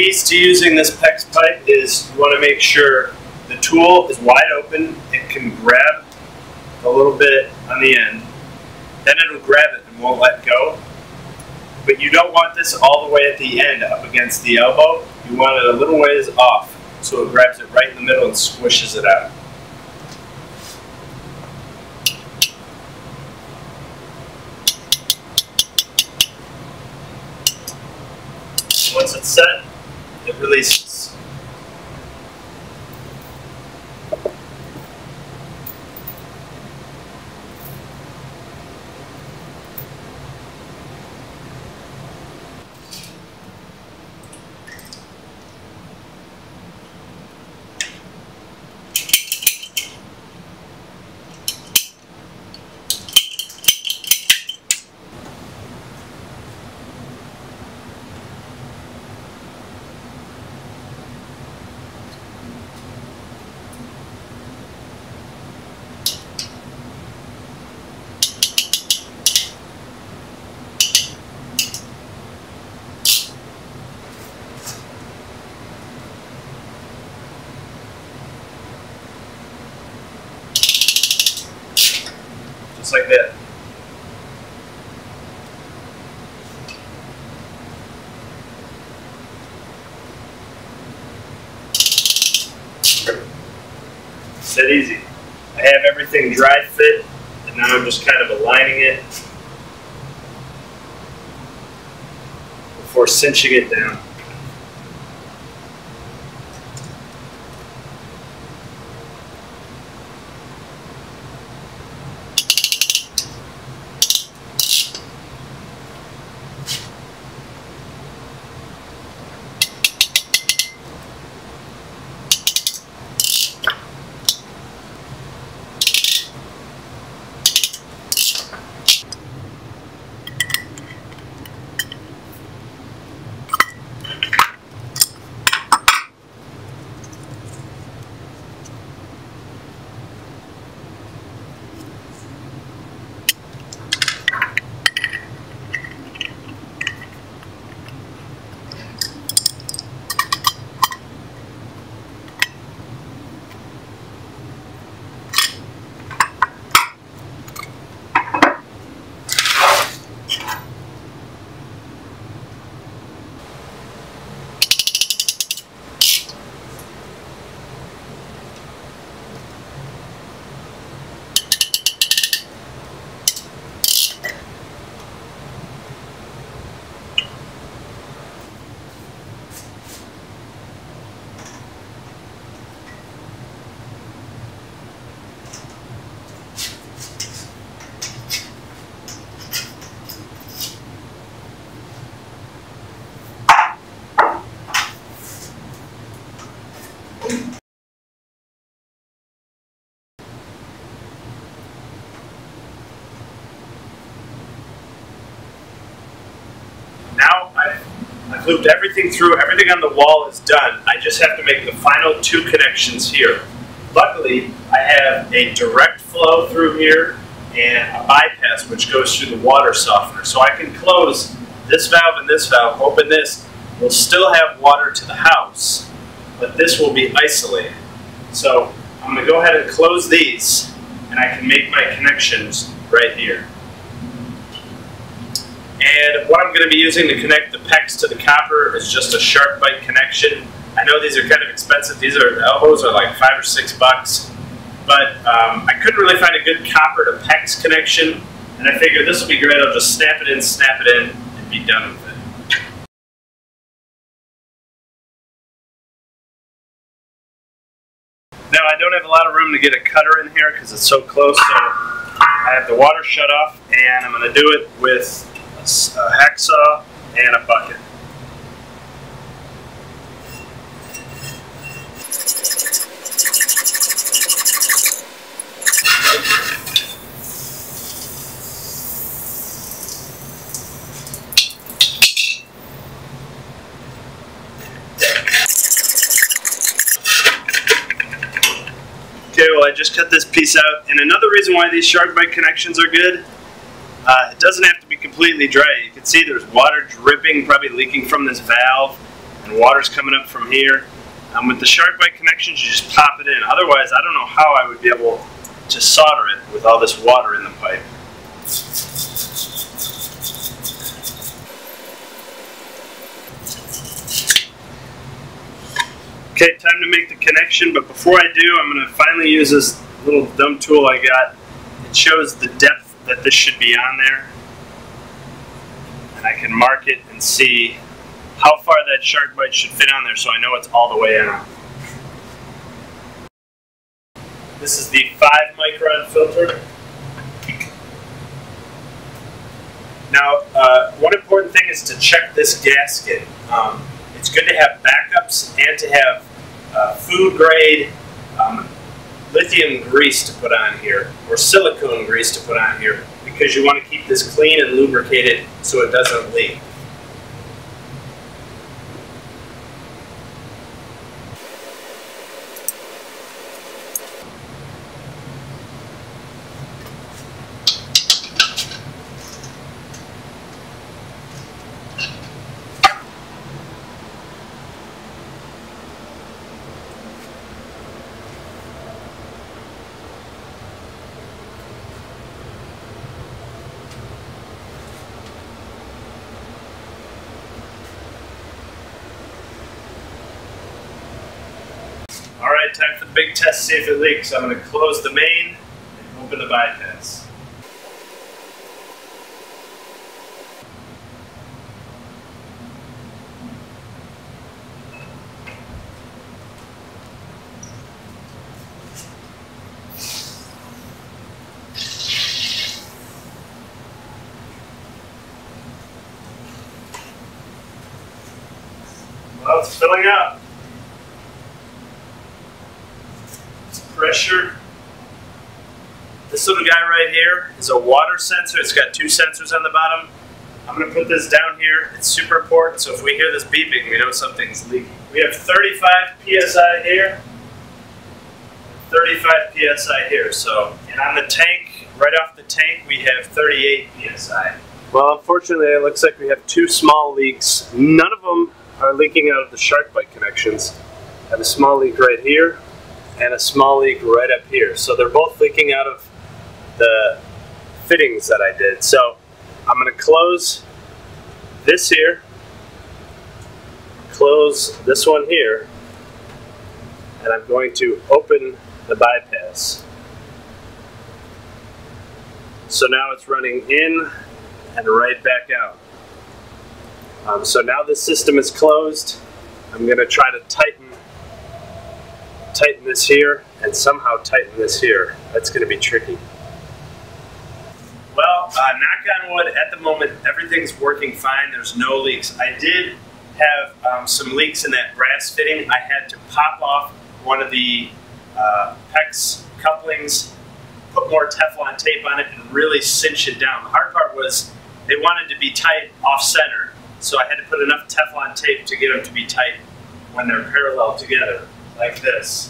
keys to using this PEX pipe is you want to make sure the tool is wide open. It can grab a little bit on the end. Then it'll grab it and won't let go. But you don't want this all the way at the end up against the elbow. You want it a little ways off so it grabs it right in the middle and squishes it out. Once it's set, it releases. Just like that. It's that easy. I have everything dry fit, and now I'm just kind of aligning it before cinching it down. Now I've looped everything through, everything on the wall is done. I just have to make the final two connections here. Luckily, I have a direct flow through here and a bypass which goes through the water softener. So I can close this valve and this valve, open this, we'll still have water to the house, but this will be isolated. So I'm going to go ahead and close these, and I can make my connections right here. And what I'm going to be using to connect the PEX to the copper is just a sharp bite connection. I know these are kind of expensive. These are elbows are like $5 or $6, but I couldn't really find a good copper to PEX connection, and I figured this will be great. I'll just snap it in, and be done with it. Now I don't have a lot of room to get a cutter in here because it's so close, so I have the water shut off, and I'm going to do it with a hacksaw and a bucket. Okay, well I just cut this piece out, and another reason why these shark bite connections are good, it doesn't have to be completely dry. You can see there's water dripping, probably leaking from this valve. and water's coming up from here. With the shark bite connections, you just pop it in. Otherwise, I don't know how I would be able to solder it with all this water in the pipe. Okay, time to make the connection, but before I do, I'm going to finally use this little dumb tool I got. It shows the depth that this should be on there. And I can mark it and see how far that shark bite should fit on there so I know it's all the way on. This is the 5-micron filter. Now, one important thing is to check this gasket. It's good to have backups and to have food grade lithium grease to put on here, or silicone grease to put on here, because you want to keep this clean and lubricated so it doesn't leak. Alright, time for the big test, see if it leaks. I'm going to close the main and open the bypass. Well, it's filling up. Pressure. This little guy right here is a water sensor. It's got 2 sensors on the bottom. I'm going to put this down here. It's super important, so if we hear this beeping, we know something's leaking. We have 35 psi here, 35 psi here. So, and on the tank, right off the tank, we have 38 psi. Well, unfortunately, it looks like we have 2 small leaks. None of them are leaking out of the shark bite connections. I have a small leak right here and a small leak right up here. So they're both leaking out of the fittings that I did. So I'm going to close this here, close this one here, and I'm going to open the bypass. So now it's running in and right back out. So now the system is closed. I'm going to try to tighten this here and somehow tighten this here. That's going to be tricky. Well, knock on wood, at the moment everything's working fine. There's no leaks. I did have some leaks in that brass fitting. I had to pop off one of the PEX couplings, put more Teflon tape on it, and really cinch it down. The hard part was they wanted to be tight off-center, so I had to put enough Teflon tape to get them to be tight when they're parallel together, like this.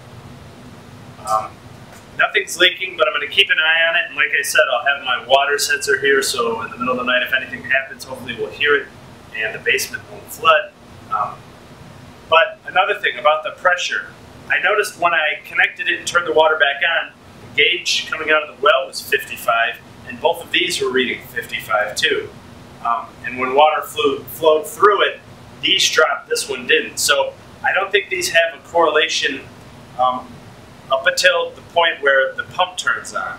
Nothing's leaking, but I'm going to keep an eye on it, and like I said, I'll have my water sensor here, so in the middle of the night, if anything happens, hopefully we'll hear it, and the basement won't flood. But another thing about the pressure, I noticed when I connected it and turned the water back on, the gauge coming out of the well was 55, and both of these were reading 55 too. And when water flowed through it, these dropped, this one didn't. So I don't think these have a correlation up until the point where the pump turns on.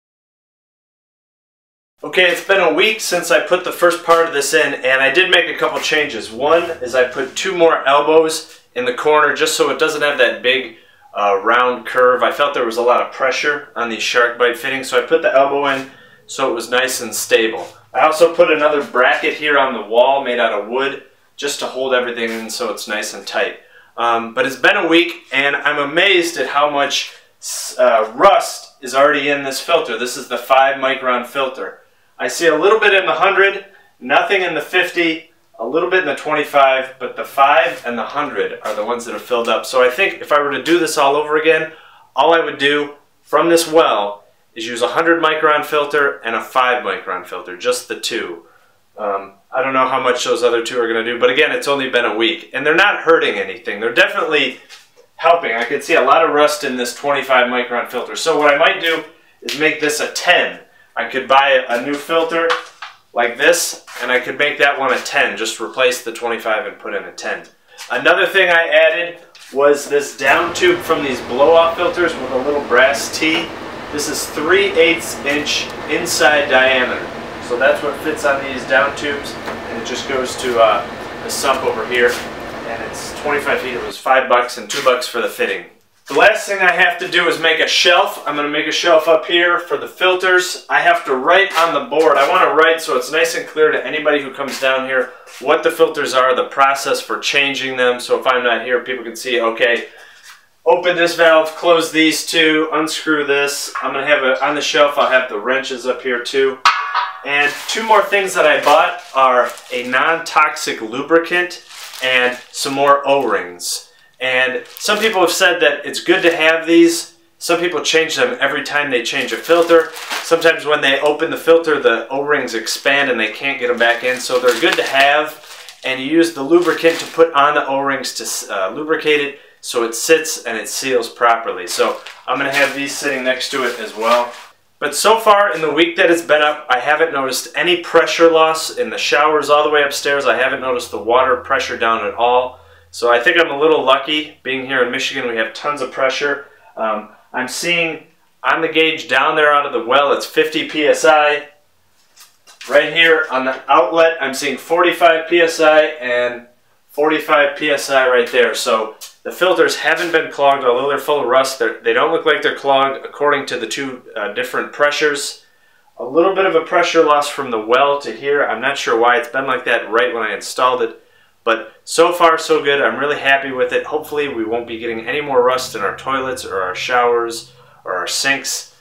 Okay, it's been a week since I put the first part of this in, and I did make a couple changes. One is I put 2 more elbows in the corner just so it doesn't have that big round curve. I felt there was a lot of pressure on these shark bite fittings, so I put the elbow in so it was nice and stable. I also put another bracket here on the wall made out of wood just to hold everything in so it's nice and tight. But it's been a week, and I'm amazed at how much rust is already in this filter. This is the 5-micron filter. I see a little bit in the 100, nothing in the 50, a little bit in the 25, but the 5 and the 100 are the ones that are filled up. So I think if I were to do this all over again, all I would do from this well is use a 100-micron filter and a 5-micron filter, just the 2. I don't know how much those other two are going to do, but again, it's only been a week, and they're not hurting anything. They're definitely helping. I can see a lot of rust in this 25 micron filter. So what I might do is make this a 10. I could buy a new filter like this, and I could make that one a 10. Just replace the 25 and put in a 10. Another thing I added was this down tube from these blow-off filters with a little brass T. This is 3/8 inch inside diameter. So that's what fits on these down tubes, and it just goes to the sump over here, and it's 25 feet. It was $5 and $2 for the fitting. The last thing I have to do is make a shelf. I'm going to make a shelf up here for the filters. I have to write on the board. I want to write so it's nice and clear to anybody who comes down here what the filters are, the process for changing them. So if I'm not here, people can see, okay, open this valve, close these two, unscrew this. I'm going to have it on the shelf. I'll have the wrenches up here too. And two more things that I bought are a non-toxic lubricant and some more O-rings. And some people have said that it's good to have these. Some people change them every time they change a filter. Sometimes when they open the filter, the O-rings expand and they can't get them back in. So they're good to have. And you use the lubricant to put on the O-rings to lubricate it so it sits and it seals properly. So I'm going to have these sitting next to it as well. But so far in the week that it's been up, I haven't noticed any pressure loss in the showers all the way upstairs. I haven't noticed the water pressure down at all. So I think I'm a little lucky. Being here in Michigan, we have tons of pressure. I'm seeing on the gauge down there out of the well, it's 50 psi. Right here on the outlet, I'm seeing 45 psi and 45 psi right there. So the filters haven't been clogged, although they're full of rust. They don't look like they're clogged according to the two different pressures. A little bit of a pressure loss from the well to here. I'm not sure why. It's been like that right when I installed it. But so far so good. I'm really happy with it. Hopefully we won't be getting any more rust in our toilets or our showers or our sinks.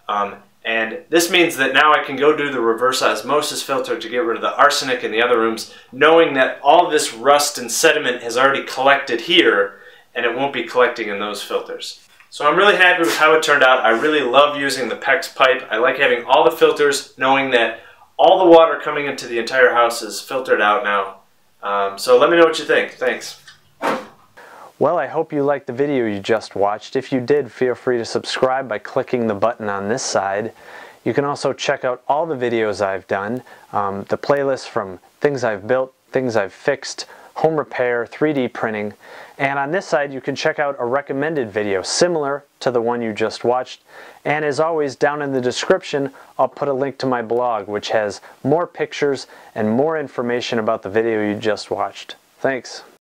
And this means that now I can go do the reverse osmosis filter to get rid of the arsenic in the other rooms, knowing that all this rust and sediment has already collected here and it won't be collecting in those filters. So I'm really happy with how it turned out. I really love using the PEX pipe. I like having all the filters, knowing that all the water coming into the entire house is filtered out now. So let me know what you think. Thanks. Well, I hope you liked the video you just watched. If you did, feel free to subscribe by clicking the button on this side. You can also check out all the videos I've done, the playlist from things I've built, things I've fixed, home repair, 3D printing. And on this side, you can check out a recommended video similar to the one you just watched. And as always, down in the description, I'll put a link to my blog, which has more pictures and more information about the video you just watched. Thanks.